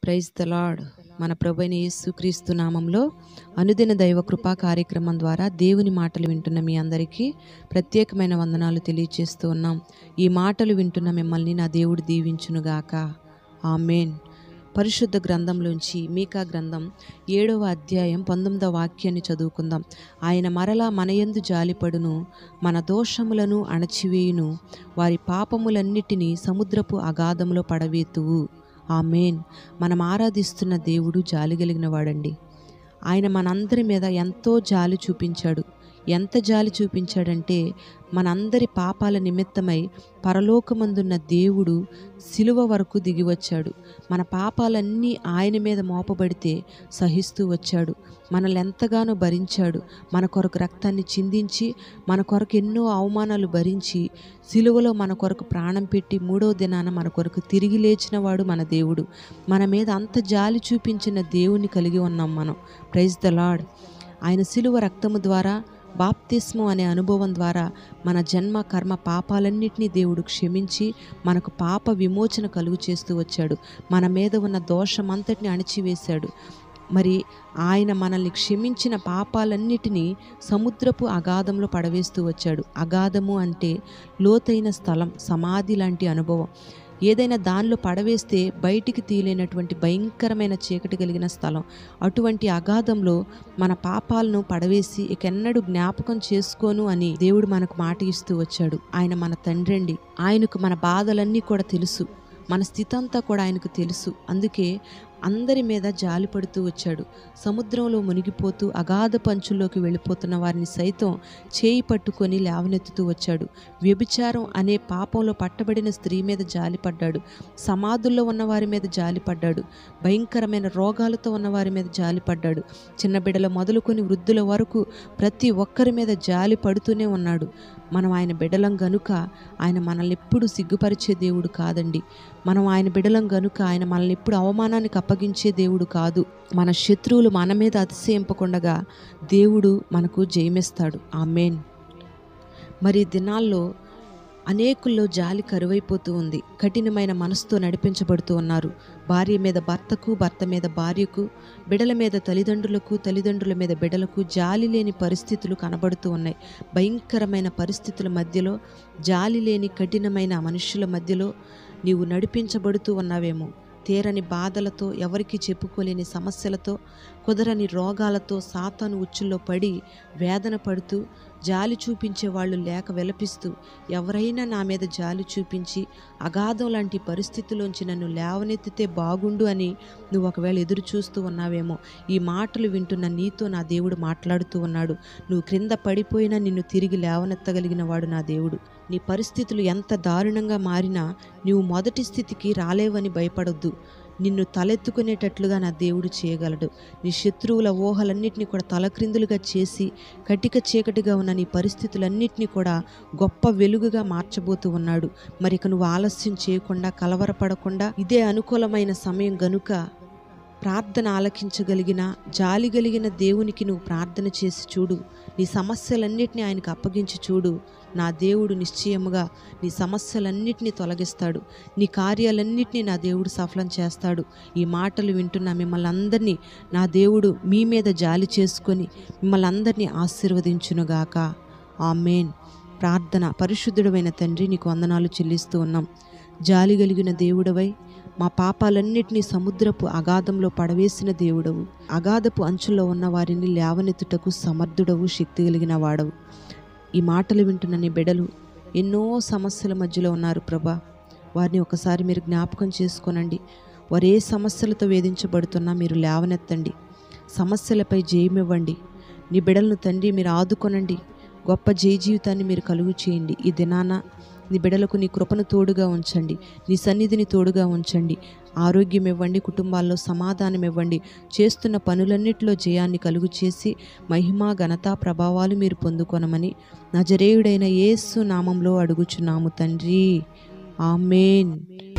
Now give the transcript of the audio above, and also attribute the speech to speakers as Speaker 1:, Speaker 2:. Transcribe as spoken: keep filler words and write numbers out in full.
Speaker 1: Praise the lord. మన ప్రభువైన యేసుక్రీస్తు నామంలో అనుదిన దైవ కృపా కార్యక్రమం ద్వారా దేవుని మాటలు వింటున్న మీ అందరికీ ప్రత్యేకమైన వందనాలు తెలియజేస్తూ ఉన్నాం. ఈ మాటలు వింటున్న మిమ్మల్ని నా దేవుడు దీవించునుగాక. ఆమేన్. పరిశుద్ధ గ్రంథంలోంచి మీకా గ్రంథం ఏడవ అధ్యాయం పంతొమ్మిదవ వాక్యాన్ని చదువుకుందాం. ఆయన మరలా మనయందు జాలిపడును, మన దోషములను అణచివేయును, వారి పాపములన్నిటినీ సముద్రపు అగాధంలో పడవేతువు. ఆమేన్. మనం ఆరాధిస్తున్న దేవుడు జాలి కలిగిన వాడండి. ఆయన మనందరి మీద ఎంతో జాలి చూపించాడు. ఎంత జాలి చూపించాడంటే మనందరి పాపాల నిమిత్తమై పరలోకమందున్న దేవుడు సిలువ వరకు దిగివచ్చాడు. మన పాపాలన్నీ ఆయన మీద మోపబడితే సహిస్తూ వచ్చాడు. మనల్ని ఎంతగానో భరించాడు. మన కొరకు రక్తాన్ని చిందించి, మన కొరకు ఎన్నో అవమానాలు భరించి, సిలువలో మన కొరకు ప్రాణం పెట్టి మూడో దినాన మన కొరకు తిరిగి లేచిన వాడు మన దేవుడు. మన మీద అంత జాలి చూపించిన దేవుని కలిగి ఉన్నాం మనం. Praise the lord. ఆయన సిలువ రక్తము ద్వారా, బాప్తిస్మం అనే అనుభవం ద్వారా మన జన్మ కర్మ పాపాలన్నిటినీ దేవుడు క్షమించి మనకు పాప విమోచన కలుగు చేస్తూ వచ్చాడు. మన మీద ఉన్న దోషమంతటిని అణిచివేశాడు. మరి ఆయన మనల్ని క్షమించిన పాపాలన్నిటినీ సముద్రపు అగాధంలో పడవేస్తూ వచ్చాడు. అగాధము అంటే లోతైన స్థలం, సమాధి లాంటి అనుభవం. ఏదైనా దానిలో పడవేస్తే బయటికి తీయలేనటువంటి భయంకరమైన చీకటి కలిగిన స్థలం. అటువంటి అగాధంలో మన పాపాలను పడవేసి ఇకెన్నడూ జ్ఞాపకం చేసుకోను అని దేవుడు మనకు మాట ఇస్తూ వచ్చాడు. ఆయన మన తండ్రి అండి. ఆయనకు మన బాధలన్నీ కూడా తెలుసు. మన స్థితి అంతా కూడా ఆయనకు తెలుసు. అందుకే అందరి మీద జాలి పడుతూ వచ్చాడు. సముద్రంలో మునిగిపోతూ అగాధ పంచుల్లోకి వెళ్ళిపోతున్న వారిని సైతం చేయి పట్టుకొని లేవనెత్తుతూ వచ్చాడు. వ్యభిచారం అనే పాపంలో పట్టబడిన స్త్రీ మీద జాలి పడ్డాడు. సమాధుల్లో ఉన్న వారి మీద జాలి పడ్డాడు. భయంకరమైన రోగాలతో ఉన్న వారి మీద జాలి పడ్డాడు. చిన్న బిడ్డల మొదలుకొని వృద్ధుల వరకు ప్రతి ఒక్కరి మీద జాలి పడుతూనే ఉన్నాడు. మనం ఆయన బిడ్డలం గనుక ఆయన మనల్ని ఎప్పుడు సిగ్గుపరిచే దేవుడు కాదండి. మనం ఆయన బిడ్డలం గనుక ఆయన మనల్ని ఎప్పుడు అవమానానికి అప్పగించే దేవుడు కాదు. మన శత్రువులు మన మీద అతిశయింపకుండగా దేవుడు మనకు జయమిస్తాడు. ఆమేన్. మరి దినాల్లో అనేకుల్లో జాలి కరువైపోతూ ఉంది. కఠినమైన మనసుతో నడిపించబడుతూ ఉన్నారు. భార్య మీద భర్తకు, భర్త మీద భార్యకు, బిడల మీద తల్లిదండ్రులకు, తల్లిదండ్రుల మీద బిడలకు జాలి లేని పరిస్థితులు కనబడుతూ ఉన్నాయి. భయంకరమైన పరిస్థితుల మధ్యలో, జాలి లేని కఠినమైన మనుషుల మధ్యలో నీవు నడిపించబడుతూ ఉన్నావేమో. తీరని బాధలతో, ఎవరికి చెప్పుకోలేని సమస్యలతో, కుదరని రోగాలతో సాతాను ఉచ్చుల్లో పడి వేదన పడుతూ, జాలి చూపించే వాళ్ళు లేక విలపిస్తూ, ఎవరైనా నా మీద జాలి చూపించి అగాధం లాంటి పరిస్థితిలోంచి నన్ను లేవనెత్తితే బాగుండు అని నువ్వు ఒకవేళ ఎదురు చూస్తూ ఉన్నావేమో. ఈ మాటలు వింటున్న నీతో నా దేవుడు మాట్లాడుతూ ఉన్నాడు. నువ్వు క్రింద పడిపోయినా నిన్ను తిరిగి లేవనెత్తగలిగిన వాడు నా దేవుడు. నీ పరిస్థితులు ఎంత దారుణంగా మారినా నీవు మొదటి స్థితికి రాలేవని భయపడొద్దు. నిన్ను తలెత్తుకునేటట్లుగా నా దేవుడు చేయగలడు. నీ శత్రువుల ఊహలన్నింటినీ కూడా తలక్రిందులుగా చేసి కటిక చీకటిగా ఉన్న నీ పరిస్థితులన్నింటినీ కూడా గొప్ప వెలుగుగా మార్చబోతూ ఉన్నాడు. మరి ఇక నువ్వు ఆలస్యం చేయకుండా, కలవరపడకుండా, ఇదే అనుకూలమైన సమయం గనుక ప్రార్థన ఆలకించగలిగిన, జాలి కలిగిన దేవునికి నువ్వు ప్రార్థన చేసి చూడు. నీ సమస్యలన్నిటినీ ఆయనకు అప్పగించి చూడు. నా దేవుడు నిశ్చయముగా నీ సమస్యలన్నిటినీ తొలగిస్తాడు. నీ కార్యాలన్నిటినీ నా దేవుడు సఫలం చేస్తాడు. ఈ మాటలు వింటున్న మిమ్మల్ని అందరినీ నా దేవుడు మీ మీద జాలి చేసుకొని మిమ్మల్ని అందరినీ ఆశీర్వదించునుగాక. ఆమేన్. ప్రార్థన. పరిశుద్ధుడైన తండ్రి, నీకు వందనాలు చెల్లిస్తూ ఉన్నాం. జాలి కలిగిన దేవుడవై మా పాపాలన్నిటినీ సముద్రపు అగాధంలో పడవేసిన దేవుడవు. అగాధపు అంచుల్లో ఉన్న వారిని లేవనెత్తుటకు సమర్థుడవు, శక్తి కలిగిన వాడవు. ఈ మాటలు వింటున్న నీ బిడ్డలు ఎన్నో సమస్యల మధ్యలో ఉన్నారు ప్రభా. వారిని ఒకసారి మీరు జ్ఞాపకం చేసుకోనండి. వారు ఏ సమస్యలతో వేధించబడుతున్నా మీరు లేవనెత్తండి. సమస్యలపై జయమివ్వండి. నీ బిడ్డలను తండ్రి మీరు ఆదుకొనండి. గొప్ప జయ జీవితాన్ని మీరు కలుగు చేయండి. ఈ దినాన నీ బిడ్డలకు నీ కృపను తోడుగా ఉంచండి. నీ సన్నిధిని తోడుగా ఉంచండి. ఆరోగ్యం ఇవ్వండి. కుటుంబాల్లో సమాధానం ఇవ్వండి. చేస్తున్న పనులన్నిటిలో జయాన్ని కలుగు చేసి మహిమ, ఘనత, ప్రభావాలు మీరు పొందుకొనమని నజరేయుడైన యేసు నామంలో అడుగుచున్నాము తండ్రి. ఆమేన్.